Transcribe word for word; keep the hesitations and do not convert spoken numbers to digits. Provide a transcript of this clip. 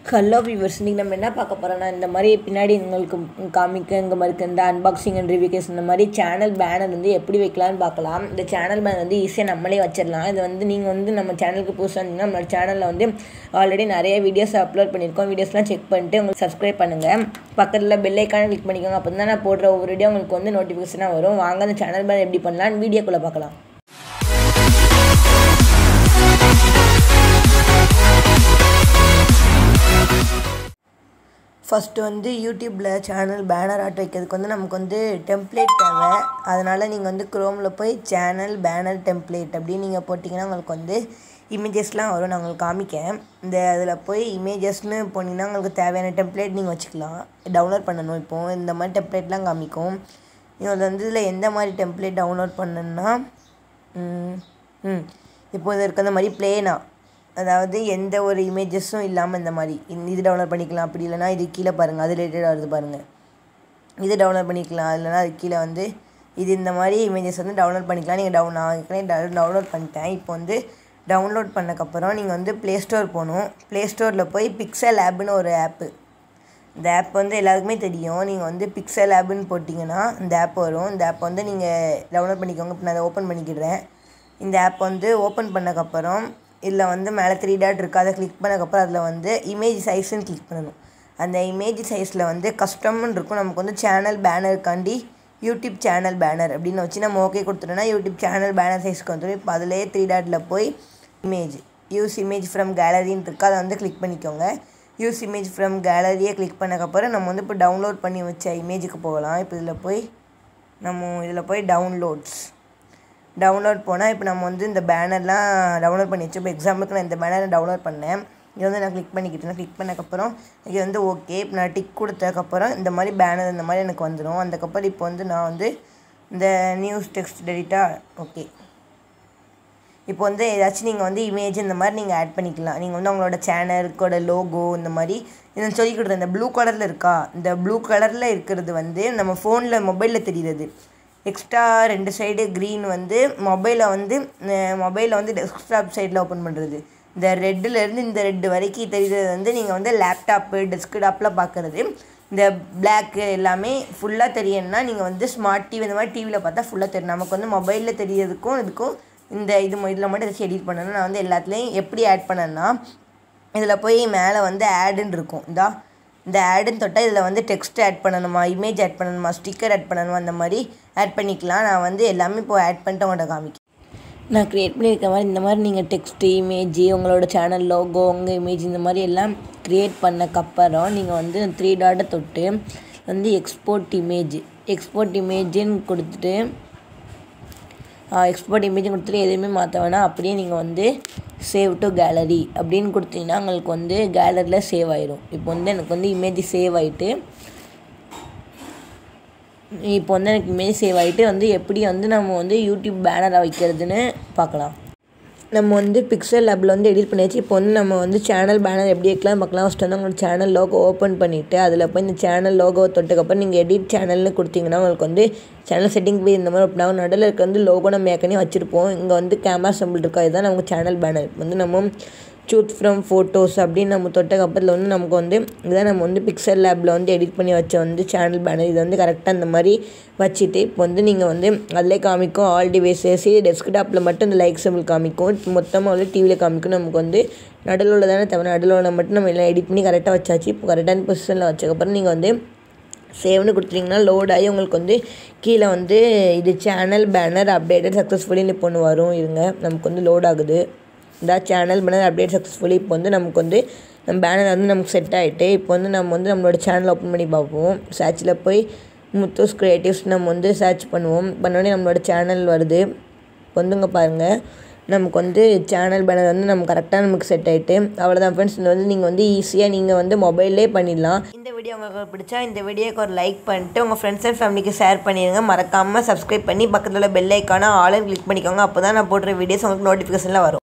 Hello viewers, இன்றைக்கி நம்ம என்ன பார்க்க போகிறோன்னா, இந்த மாதிரி பின்னாடி உங்களுக்கு காமிக்க இங்கே மாதிரி இந்த அன்பாக்சிங் அண்ட் ரிவ்யூஸ் இந்த மாதிரி சேனல் பேனர் வந்து எப்படி வைக்கலான்னு பார்க்கலாம். இந்த சேனல் பேனர் வந்து ஈஸியாக நம்மளே வச்சிடலாம். இது வந்து நீங்கள் வந்து நம்ம சேனலுக்கு புதுசாக இருந்தீங்கன்னா நம்ம சேனலில் வந்து ஆல்ரெடி நிறைய வீடியோஸ் அப்லோட் பண்ணியிருக்கோம். வீடியோஸ்லாம் செக் பண்ணிட்டு உங்களுக்கு சப்ஸ்கிரைப் பண்ணுங்கள். பக்கத்தில் பெல் ஐக்கானை கிளிக் பண்ணிக்கோங்க. அப்போ தான் நான் போடுற ஒவ்வொரு வீடியோ உங்களுக்கு வந்து நோட்டிஃபிகேஷனாக வரும். வாங்க அந்த சேனல் பேனர் எப்படி பண்ணலான்னு வீடியோக்குள்ளே பார்க்கலாம். ஃபஸ்ட்டு வந்து யூடியூப்பில் சேனல் பேனர் ஆட் வைக்கிறதுக்கு வந்து நமக்கு வந்து டெம்ப்ளேட் தேவை. அதனால் நீங்கள் வந்து க்ரோமில் போய் சேனல் பேனர் டெம்ப்ளேட் அப்படின்னு நீங்கள் போட்டிங்கன்னா உங்களுக்கு வந்து இமேஜஸ்லாம் வரும். நான் உங்களுக்கு காமிக்கேன். இந்த அதில் போய் இமேஜஸ்னு போனீங்கன்னா உங்களுக்கு தேவையான டெம்ப்ளேட் நீங்கள் வச்சுக்கலாம். டவுன்லோட் பண்ணணும். இப்போது இந்த மாதிரி டெம்ப்ளேட்லாம் காமிக்கும். நீங்கள் அது வந்து இதில் எந்த மாதிரி டெம்ப்ளேட் டவுன்லோட் பண்ணணுன்னா ம் இப்போ இது இருக்க அந்த மாதிரி ப்ளேனா, அதாவது எந்த ஒரு இமேஜஸும் இல்லாமல் இந்த மாதிரி இது டவுன்லோட் பண்ணிக்கலாம். அப்படி இல்லைனா இது கீழே பாருங்கள், அது ரிலேட்டடாக வருது பாருங்கள், இது டவுன்லோட் பண்ணிக்கலாம். இல்லைனா அது கீழே வந்து இது இந்த மாதிரி இமேஜஸ் வந்து டவுன்லோட் பண்ணிக்கலாம். நீங்கள் டவுன் நான் ஏற்கனவே டவுன்லோட் பண்ணிட்டேன். இப்போ வந்து டவுன்லோட் பண்ணக்கப்புறம் நீங்கள் வந்து ப்ளே ஸ்டோர் போகணும். ப்ளே ஸ்டோரில் போய் பிக்சல் ஆப்னு ஒரு ஆப்பு, இந்த ஆப் வந்து எல்லாருக்குமே தெரியும். நீங்கள் வந்து பிக்சல் ஆப்னு போட்டிங்கன்னா இந்த ஆப் வரும். இந்த ஆப் வந்து நீங்கள் டவுன்லோட் பண்ணிக்கோங்க. இப்போ நான் அதை ஓப்பன் பண்ணிக்கிடுறேன். இந்த ஆப் வந்து ஓப்பன் பண்ணக்கப்புறம் இதில் வந்து மேலே த்ரீ டாட் இருக்குது, அதை கிளிக் பண்ணக்கப்புறம் அதில் வந்து இமேஜ் சைஸ்ன்னு கிளிக் பண்ணணும். அந்த இமேஜ் சைஸில் வந்து கஸ்டம்னு இருக்கும். நமக்கு வந்து சேனல் பேனருக்காண்டி யூடியூப் சேனல் பேனர் அப்படின்னு வச்சு நம்ம ஓகே கொடுத்துட்டோன்னா யூடியூப் சேனல் பேனர் சைஸ்க்கு வந்துடும். இப்போ அதிலே த்ரீ டாட்டில் போய் இமேஜ் யூஸ் இமேஜ் ஃப்ரம் கேலரின்னு இருக்குது, அதை வந்து கிளிக் பண்ணிக்கோங்க. யூஸ் இமேஜ் ஃப்ரம் கேலரியை கிளிக் பண்ணக்கப்புறம் நம்ம வந்து இப்போ டவுன்லோட் பண்ணி வச்ச இமேஜுக்கு போகலாம். இப்போ இதில் போய் நம்ம இதில் போய் டவுன்லோட்ஸ் டவுன்லோட் போனால் இப்போ நம்ம வந்து இந்த பேனர்லாம் டவுன்லோட் பண்ணி வச்சு, இப்போ எக்ஸாம்பிளுக்கு நான் இந்த பேனரை டவுன்லோட் பண்ணேன். இது வந்து நான் கிளிக் பண்ணிக்கிட்டேன். கிளிக் பண்ணக்கப்புறம் இது வந்து ஓகே. இப்போ நான் டிக் கொடுத்ததுக்கப்புறம் இந்த மாதிரி பேனர் இந்த மாதிரி எனக்கு வந்துடும். அதுக்கப்புறம் இப்போ வந்து நான் வந்து இந்த நியூஸ் டெக்ஸ்ட் டெலிட்டா ஓகே. இப்போ வந்து ஏதாச்சும் நீங்கள் வந்து இமேஜ் இந்த மாதிரி நீங்கள் ஆட் பண்ணிக்கலாம். நீங்கள் வந்து அவங்களோட சேனலுக்கோட லோகோ இந்த மாதிரி இதை சொல்லி கொடுத்தேன். இந்த ப்ளூ கலரில் இருக்கா, இந்த ப்ளூ கலரில் இருக்கிறது வந்து நம்ம ஃபோனில் மொபைலில் தெரியுது. எக்ஸ்ட்ரா ரெண்டு சைடு க்ரீன் வந்து மொபைலை வந்து மொபைலில் வந்து டெஸ்க்டாப் சைடில் ஓப்பன் பண்ணுறது. இந்த ரெட்டுலேருந்து இந்த ரெட்டு வரைக்கும் தெரிகிறது வந்து நீங்கள் வந்து லேப்டாப்பு டெஸ்க்டாப்பில் பார்க்குறது. இந்த பிளாக்கு எல்லாமே ஃபுல்லாக தெரியணும்னா நீங்கள் வந்து ஸ்மார்ட் டிவி இந்த மாதிரி டிவியில் பார்த்தா ஃபுல்லாக தெரியும். நமக்கு வந்து மொபைலில் தெரியறதுக்கும் இதுக்கும் இந்த இது இதில் மட்டும் ஏதாச்சும் எடிட் பண்ணணும். நான் வந்து எல்லாத்துலேயும் எப்படி ஆட் பண்ணேன்னா, இதில் போய் மேலே வந்து ஆடுன்னு இருக்கும். இதா இந்த ஆடுன்னு தொட்டால் இதில் வந்து டெக்ஸ்ட் ஆட் பண்ணணுமா, இமேஜ் ஆட் பண்ணணுமா, ஸ்டிக்கர் ஆட் பண்ணணுமா, அந்த மாதிரி ஆட் பண்ணிக்கலாம். நான் வந்து எல்லாமே இப்போ ஆட் பண்ணிட்டு உங்கள்கிட்ட காமிக்கிறேன். நான் க்ரியேட் பண்ணியிருக்க மாதிரி இந்த மாதிரி நீங்கள் டெக்ஸ்ட்டு இமேஜ் உங்களோட சேனல் லோகோ உங்கள் இமேஜ் இந்த மாதிரி எல்லாம் க்ரியேட் பண்ணக்கப்புறம் நீங்கள் வந்து த்ரீ டாட்டை தொட்டு வந்து எக்ஸ்போர்ட் இமேஜ் எக்ஸ்போர்ட் இமேஜுன்னு கொடுத்துட்டு எக்ஸ்போர்ட் இமேஜ் கொடுத்துட்டு எதுவுமே மாற்ற வேணாம். அப்படியே நீங்கள் வந்து சேவ் டு கேலரி அப்படின்னு கொடுத்தீங்கன்னா உங்களுக்கு வந்து கேலரியில் சேவ் ஆயிடும். இப்போ வந்து எனக்கு வந்து இமேஜ் சேவ் ஆகிட்டு இப்போ வந்து எனக்கு இமேஜ் சேவ் ஆகிட்டு வந்து எப்படி வந்து நம்ம வந்து யூடியூப் பேனரை வைக்கிறதுன்னு பார்க்கலாம். நம்ம வந்து பிக்சல் ஆப்பில் வந்து எடிட் பண்ணியாச்சு. இப்போ வந்து நம்ம வந்து சேனல் பேனர் எப்படி வைக்கலாம் பார்க்கலாம். ஃபஸ்ட்டு வந்து உங்களோட சேனல் லோகோ ஓப்பன் பண்ணிவிட்டு அதில் போய் இந்த சேனல் லோகோ தொட்டுக்கப்புறம் நீங்கள் எடிட் சேனல்னு கொடுத்தீங்கன்னா உங்களுக்கு வந்து சேனல் செட்டிங் போய் இந்த மாதிரி அப்படின்னா நடுவில் இருக்க வந்து லோகோ நம்ம ஏற்கனவே வச்சுருப்போம். இங்கே வந்து கேமரா சிம்பிள் இருக்கா, இதுதான் நமக்கு சேனல் பேனர். வந்து நம்ம சூஸ் ஃப்ரம் ஃபோட்டோஸ் அப்படின்னு நம்ம தொட்டக்கப்புறத்தில் வந்து நமக்கு வந்து இதுதான் நம்ம வந்து பிக்சல் லேபில் வந்து எடிட் பண்ணி வச்ச வந்து சேனல் பேனர். இது வந்து கரெக்டாக இந்த மாதிரி வச்சுட்டு இப்போ வந்து நீங்கள் வந்து அதிலே காமிக்கும் ஆல் டிவைசஸ், டெஸ்க்டாப்பில் மட்டும் இந்த லைக் சிம்பிள் காமிக்கும், மொத்தமாக வந்து டிவியில் காமிக்கும். நமக்கு வந்து நடுவில் உள்ள தானே தவிர நடுவில் உள்ள மட்டும் நம்ம எல்லாம் எடிட் பண்ணி கரெக்டாக வச்சாச்சு. இப்போ கரெக்டான பொசிஷனில் வச்சக்கப்புறம் நீங்கள் வந்து சேவ்னு கொடுத்துட்டிங்கன்னா லோட் ஆகி உங்களுக்கு வந்து கீழே வந்து இது சேனல் பேனர் அப்டேட்டட் சக்ஸஸ்ஃபுல்லின்னு இப்போ ஒன்று வரும். இருங்க, நமக்கு வந்து லோட் ஆகுது. இந்த சேனல் பேனர் அப்டேட் சக்ஸஸ்ஃபுல்லி இப்போ வந்து நமக்கு வந்து நம்ம பேனர் வந்து நமக்கு செட் ஆகிட்டு இப்போ வந்து நம்ம வந்து நம்மளோட சேனல் ஓப்பன் பண்ணி பார்ப்போம். சர்ச்சில் போய் முத்தூஸ் கிரியேட்டிவ்ஸ் நம்ம வந்து சர்ச் பண்ணுவோம். பண்ணோடனே நம்மளோட சேனல் வருது. இப்போ வந்துங்க பாருங்கள், நமக்கு வந்து சேனல் பேனர் வந்து நம்ம கரெக்டாக நமக்கு செட் ஆகிட்டு அவ்வளோதான் ஃப்ரெண்ட்ஸ். இது வந்து நீங்கள் வந்து ஈஸியாக நீங்கள் வந்து மொபைல்லே பண்ணிடலாம். இந்த வீடியோ உங்களுக்கு பிடிச்சா இந்த வீடியோக்கு ஒரு லைக் பண்ணிட்டு உங்கள் ஃப்ரெண்ட்ஸ் அண்ட் ஃபேமிலிக்கு ஷேர் பண்ணிடுங்க. மறக்காமல் சப்ஸ்கிரைப் பண்ணி பக்கத்தில் உள்ள பெல் ஐக்கான ஆல் கிளிக் பண்ணிக்கோங்க. அப்போ தான் நான் போடுற வீடியோஸ் உங்களுக்கு நோட்டிஃபிகேஷனில் வரும்.